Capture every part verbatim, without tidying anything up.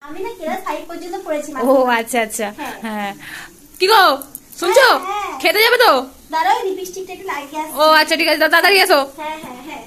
আমি না class five পর্যন্ত পড়েছি। ও আচ্ছা আচ্ছা। হ্যাঁ কি গো শুনছো? খেতে যাবে তো? দাঁড়াও লিপস্টিকটা একটু লাগিয়ে আসি। ও আচ্ছা ঠিক আছে, তাড়াতাড়ি এসো। হ্যাঁ হ্যাঁ হ্যাঁ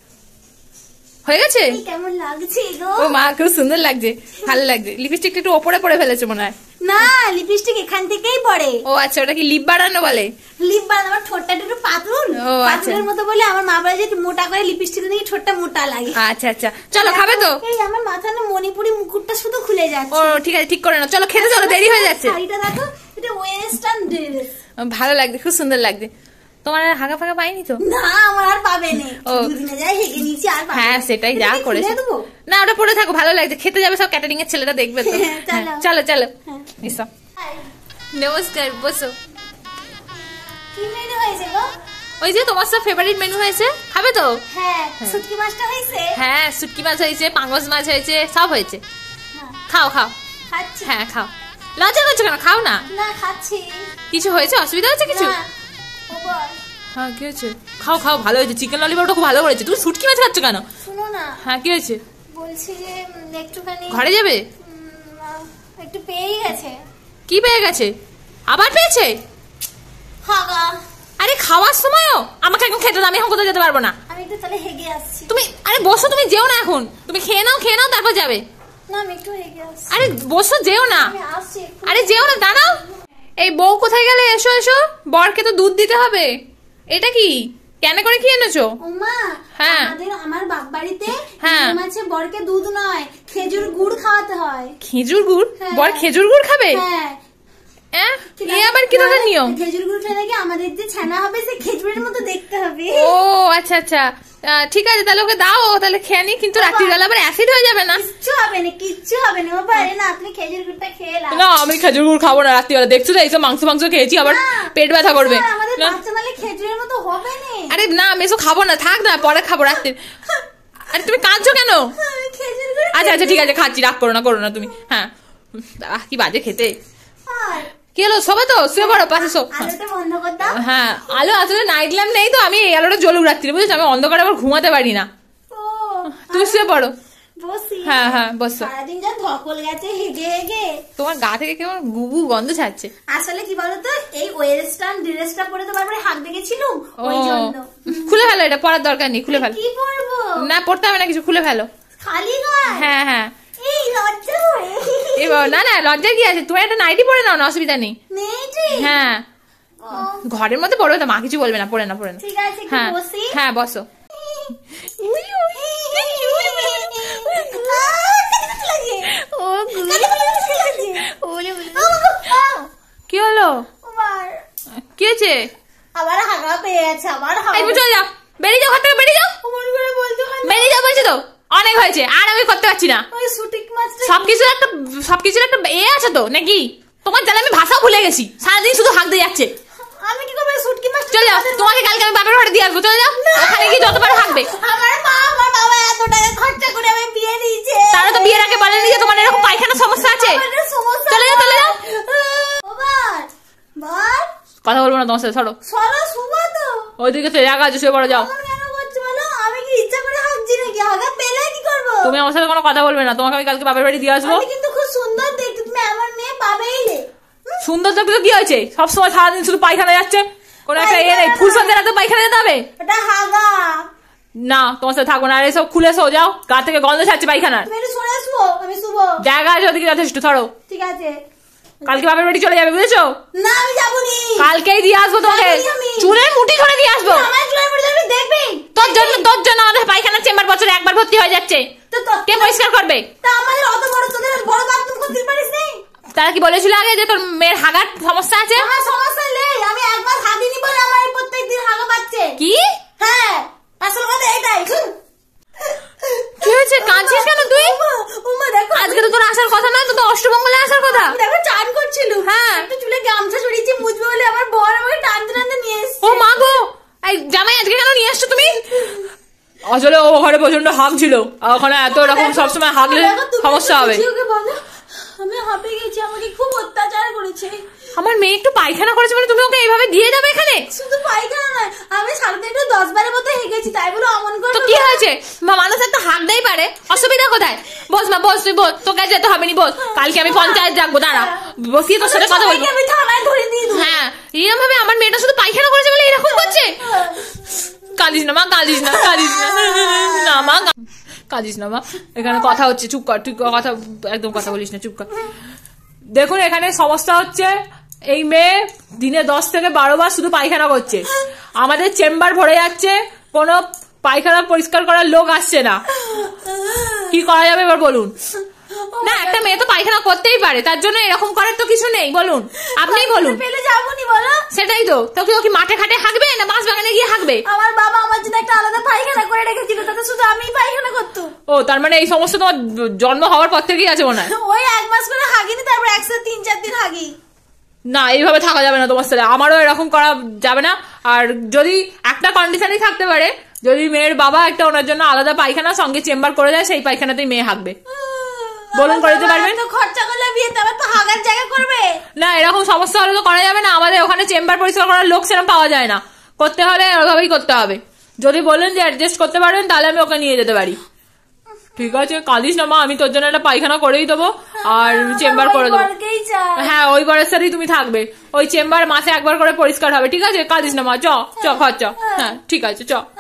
হয়ে গেছে? কেমন লাগছে গো? ও মা খুব সুন্দর লাগছে, ভালো লাগছে। লিপস্টিকটা একটু ওপরে পড়ে ফেলেছে মনে হয়। না লিপস্টিক এখান থেকেই পড়ে। ও আচ্ছা, ওটা কি লিপ বাড়ানো বলে? লিপ বাড়ানো, আমার ঠোঁটটা একটু পাতলুন, পাতলুর মতো বলে আমার মা বলে যে একটু মোটা করে লিপস্টিক দিয়ে ঠোঁটটা মোটা লাগে। আচ্ছা আচ্ছা চলো খাবে তো? এই আমার মাথার না মণিপুরি মুকুটটা শুধু খুলে যাচ্ছে। ও ঠিক আছে ঠিক করে নাও, চলো খেতে চলো, দেরি হয়ে যাচ্ছে। শাড়িটা দেখো, এটা ওয়েস্টার্ন ড্রেস, ভালো লাগছে, খুব সুন্দর লাগছে। তোমার আর হাগা ফাগা পাইনি তো? না আমার আর পাবে না, দুদিনে যাই হেগে নিয়েছি আর পাবে। হ্যাঁ সেটাই যা করেছে। না ওটা পড়ে থাকো, ভালো লাগছে, খেতে যাবে সব ক্যাটারিং এর ছেলেরা দেখবে তো। চলো চলো এসো। নমস্কার, বসো। কি মেনু হয়েছে গো? ওই যে তোমার সব ফেভারিট মেনু হয়েছে, খাবে তো? হ্যাঁ শুটকি মাছটা হয়েছে। হ্যাঁ শুটকি মাছ হয়েছে, পাঙ্গাস মাছ হয়েছে, সব হয়েছে। খাও খাও। খাচ্ছি। হ্যাঁ খাও, লজ্জা করছো কেন? খাও না। না খাচ্ছি। কিছু হয়েছে, অসুবিধা হচ্ছে কিছু? হ্যাঁ কি হয়েছে? খাও খাও, ভালো হয়েছে, চিকেন ললিপপটা খুব ভালো করেছে। তুমি শুটকি মাছ খাচ্ছ কেন? শুনো না। হ্যাঁ কি হয়েছে? বলছি যে একটুখানি ঘরে যাবে? একটু পেয়ে গেছে। কি পেয়ে গেছে? আবার পেয়েছে? হাগা। আরে খাওয়ার সময়ও আমাকে এখন খেতে দাও, আমি এখন কোথাও যেতে পারবো না। আমি একটু তাহলে হেগে আসছি। তুমি আরে বসো, তুমি যেও না এখন, তুমি খেয়ে নাও, খেয়ে নাও তারপর যাবে। না আমি একটু হেগে আসছি। আরে বসো, যেও না। আমি আসছি। আরে যেও না, দাঁড়াও। এই বউ কোথায় গেলে? এসো এসো, বরকে তো দুধ দিতে হবে। এটা কি কেন করে কি এনেছো? ওমা হ্যাঁ আমাদের আমার বাপ বাড়িতে হ্যাঁ মাছে বরকে দুধ নয় খেজুর গুড় খাওয়াতে হয়। খেজুর গুড়? বর খেজুর গুড় খাবে? হ্যাঁ এ আবার কি ধরনের নিয়ম? খেজুর গুড় খেলে কি আমাদের যে ছানা হবে সে খেজুরের মতো দেখতে হবে। ও আচ্ছা আচ্ছা ঠিক আছে, তাহলে ওকে দাও, তাহলে খেয়ে নি। কিন্তু রাত্রিবেলা আবার অ্যাসিড হয়ে যাবে না? কিচ্ছু হবে না, কিচ্ছু হবে না। ও পারে না, আপনি খেজুর গুড়টা খেয়ে লাও। না আমি খেজুর গুড় খাবো না রাত্রিবেলা, দেখছো তো এইসব মাংস মাংস খেয়েছি, আবার পেট ব্যথা করবে। আমাদের বাচ্চা নালে খেজুরের মতো হবে না। আরে না আমি এসব খাবো না, থাক না, পরে খাবো রাত্রে। আরে তুমি কাঁদছো কেন? খেজুর গুড়। আচ্ছা আচ্ছা ঠিক আছে খাচ্ছি, রাগ করো না করো না তুমি। হ্যাঁ কি বাজে খেতে। কি হলো, সবাই তো শুয়ে পড়ো, পাশে শো। আলোটা বন্ধ কর দাও। হ্যাঁ আলো আসলে নাইট ল্যাম্প নেই তো, আমি এই আলোটা জ্বলুক রাত্রি, বুঝেছো? আমি অন্ধকারে আবার ঘুমাতে পারি না। তুমি শুয়ে পড়ো। বসি। হ্যাঁ হ্যাঁ বসো। সারাদিন যা ধকল গেছে হেগে হেগে, তোমার গা থেকে কেমন গুবু গন্ধ ছাড়ছে। আসলে কি বলতো, এই ওয়েস্টার্ন ড্রেসটা পরে তো বারবার হাঁক দেখেছিলাম, ওই জন্য। খুলে ফেলো, এটা পরার দরকার নেই, খুলে ফেলো। কি পরবো? না পড়তে হবে না কিছু, খুলে ফেলো। খালি গায়ে? হ্যাঁ হ্যাঁ। এই লজ্জা হয়। এই না না লজ্জার কি আছে, তুমি একটা নাইটি পরে নাও না, অসুবিধা নেই। হ্যাঁ ঘরের মধ্যে পড়বে তো, মা কিছু বলবে না, পড়ে না পড়ে না। ঠিক আছে হ্যাঁ বসি। হ্যাঁ বসো। কি হলো? কি হয়েছে? আবার হাগা পেয়ে গেছে, আবার হাগা। চলে যাও, বেরিয়ে যাও ঘর থেকে, বেরিয়ে যাও, বেরিয়ে যাও বলছি তো, অনেক হয়েছে, আর আমি করতে পারছি না। সবকিছুর একটা সবকিছুর একটা এ আছে তো নাকি? তোমার জানে আমি ভাষাও ভুলে গেছি, সারাদিন শুধু হাঁক দিয়ে যাচ্ছে। আমি কি করবো? শুটকি মাছ। চলে যাও, তোমাকে কালকে আমি বাপের ঘরে দিয়ে আসবো, চলে যাও, ওখানে গিয়ে যতবার হাঁকবে। আমার মা আমার বাবা এত টাকা খরচা করে আমি বিয়ে দিয়েছে, তারা তো বিয়ের আগে বলেনি যে তোমার এরকম পায়খানা সমস্যা আছে। চলে যাও চলে যাও। কথা বলবো না তোমার সাথে, সরো সরো। শুভ তো ওইদিকে তো জায়গা আছে, শুয়ে পড়ো যাও। আমি কি ইচ্ছা করে হাঁকছি নাকি? হাগা পেলে কি করবো? তুমি আমার সাথে কোনো কথা বলবে না, তোমাকে আমি কালকে বাপের বাড়ি দিয়ে আসবো। আমি কিন্তু খুব সুন্দর দেখতে, তুমি আমার মেয়ে পাবেই রে। সুন্দর দেখতে তো কি হয়েছে, সবসময় সারাদিন শুধু পায়খানা যাচ্ছে, কোনো একটা এ নেই। ফুল সন্ধ্যে রাতে পায়খানা যেতে হবে? এটা হাগা না, তোমার সাথে থাকবো না। আর এসব খুলে সো, যাও, গা থেকে গন্ধ ছাড়ছে পায়খানার। তুমি একটু সরে আসবো, আমি শুভ। জায়গা আছে ওদিকে যথেষ্ট, ধরো। ঠিক আছে কালকে বাপের বাড়ি চলে যাবে, বুঝেছো? না আমি যাবো নি, কালকেই দিয়ে আসবো তোমাকে, চুলের মুঠি ধরে দিয়ে আসবো। আমার চুলের মুঠি ধরে দেখবি? তোর জন্য তোর জন্য আমাদের পায়খানার চেম্বার বছরে একবার ভর্তি হয়ে যাচ্ছে, কে পরিষ্কার করবে? তা আমাদের অত বড়, তোদের বড় বাথরুম করতে পারিস নি? তারা কি বলেছিল আগে যে তোর মেয়ের হাগার সমস্যা আছে? আমার সমস্যা নেই, আমি একবার হাগিনি বলে আমার প্রত্যেকদিন হাগা পাচ্ছে। কি? হ্যাঁ আসল কথা এটাই। কি হয়েছে, কাঁদছিস কেন তুই? আজকে তো তোর আসার কথা নয়, তো অষ্টমঙ্গলে আসার কথা। দেখো চান করছিল, হ্যাঁ একটু চুলে গামছা ছড়িয়েছি মুছবে বলে, আমার বর আমাকে টানতে টানতে নিয়ে এসেছে। ও মা গো, এই জামাই আজকে কেন নিয়ে আসছো তুমি? আসলে ও ঘরে প্রচন্ড হাগ ছিল, ওখানে এত রকম সবসময় হাগলে সমস্যা হবে। আমি হাঁপিয়ে গেছি, আমাকে খুব অত্যাচার করেছে। আমার মেয়ে একটু পায়খানা করেছে মানে তুমি ওকে এইভাবে দিয়ে যাবে এখানে? শুধু পায়খানা নয়, আমি সারাদিন একটু দশ বারের মতো হেগেছি, তাই বলে অমন করে। তো কি হয়েছে, মানুষ একটা হাঁকতেই পারে, অসুবিধা কোথায়? বস মা বস, তুই বস, তোকে যেতে হবে নি, বস। কালকে আমি পঞ্চায়েত রাখবো, দাঁড়া বসিয়ে তোর সাথে কথা বলবো। আমি থানায় ধরে দিয়ে দেবো। হ্যাঁ, এরকম ভাবে আমার মেয়েটা শুধু পায়খানা করেছে বলে এরকম করছে। কাঁদিস না মা, কাঁদিস না, কাঁদিস না, না মা কাঁদিস না মা, এখানে কথা হচ্ছে, চুপ কর, তুই কথা একদম কথা বলিস না, চুপ কর। দেখুন এখানে সমস্যা হচ্ছে, এই মেয়ে দিনে দশ থেকে বারো বার শুধু পায়খানা করছে, আমাদের চেম্বার ভরে যাচ্ছে, কোনো পায়খানা পরিষ্কার করার লোক আসছে না, কি করা যাবে এবার বলুন? না, একটা মেয়ে তো পায়খানা করতেই পারে, তার জন্য এরকম করার তো কিছু নেই, বলুন আপনিই বলুন। পেলে যাবো নি বলো? সেটাই তো, তোকে ও কি মাঠে ঘাটে হাঁকবে না বাঁশ বাগানে গিয়ে হাঁকবে? আমার বাবা আমার জন্য একটা আলাদা পায়খানা করে রেখেছিল, তাতে শুধু আমিই পায়খানা করতাম। ও, তার মানে এই সমস্যা তোমার জন্ম হওয়ার পর থেকেই আছে মনে হয়? ওই এক মাস করে হাগিনি, তারপর একসাথে তিন চার দিন হাগি। না, এইভাবে থাকা যাবে না তোমার সাথে, আমারও এরকম করা যাবে না। আর যদি একটা কন্ডিশনই থাকতে পারে, যদি মেয়ের বাবা একটা ওনার জন্য আলাদা পায়খানা সঙ্গে চেম্বার করে দেয়, সেই পায়খানাতেই মেয়ে হাঁকবে। বলুন করে দিতে পারবেন? তো খরচা করলে বিয়েতে আবার তো হাগার জায়গা করবে। না, এরকম সমস্যা হলে তো করা যাবে না, আমাদের ওখানে চেম্বার পরিষ্কার করার লোক সেরকম পাওয়া যায় না, করতে হলে ওইভাবেই করতে হবে। যদি বলেন যে অ্যাডজাস্ট করতে পারবেন তাহলে আমি ওকে নিয়ে যেতে পারি। ঠিক আছে, কাঁদিস না মা, আমি তোর জন্য একটা পায়খানা করেই দেবো আর চেম্বার করে দেবো। হ্যাঁ, ওই বরের সাথেই তুমি থাকবে, ওই চেম্বার মাসে একবার করে পরিষ্কার হবে, ঠিক আছে? কাঁদিস না মা, চ চ ঘর চ। হ্যাঁ ঠিক আছে, চ।